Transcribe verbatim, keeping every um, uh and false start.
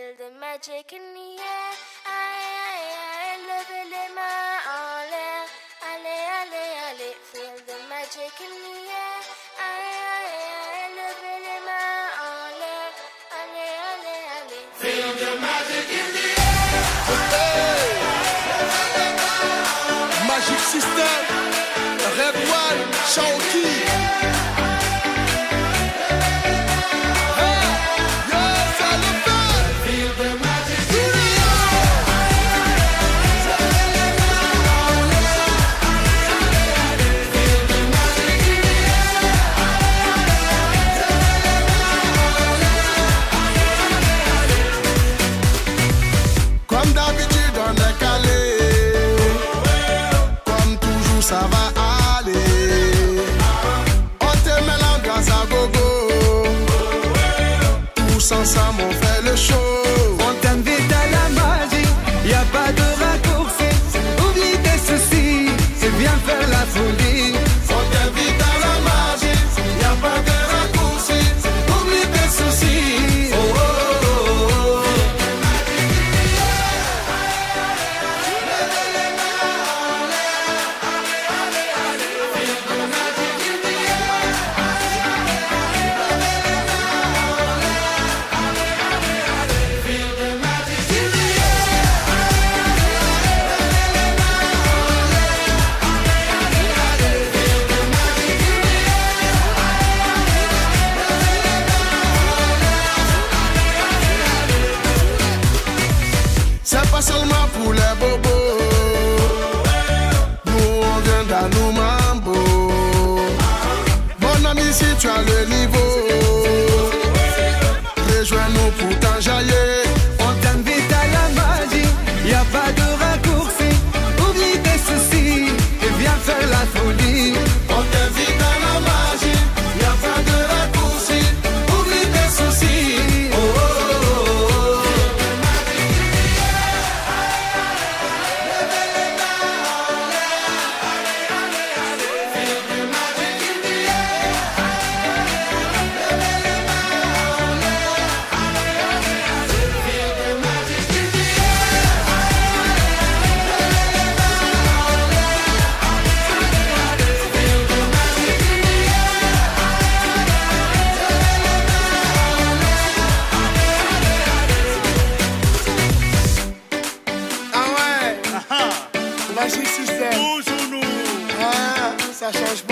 Feel the magic in the air. Aïe, aïe, aïe, levez les mains en l'air. Allez, allez, allez. Feel the magic in the air. Aïe, aïe, aïe, levez les mains en l'air. Allez, allez, allez. Feel the magic in the air. Magic System, Red One, Shaoki. Comme d'habitude on est calé, comme toujours ça va aller. On te met l'ambiance à gogo, tous ensemble on fait le show. On t'invite à la magie, y a pas de raccourci. Oublie tes soucis, c'est bien faire la folie. On t'invite à la magie, y a pas de raccourci. Oublie tes soucis. Oh, oh, oh, oh. C'est pas seulement pour les bobos, nous on vient dans nos mambo. Mon ami, si tu as le niveau, rejoins-nous pour t'enjailler. On t'invite à la magie, y a pas de raccourci. Oublie tes soucis, et viens faire la folie. On t'invite à la magie, y a pas de raccourci. Oublie tes soucis. Oh, oh, oh, oh. Ah ouais, Magic System. Toujours nous. Ah, ça change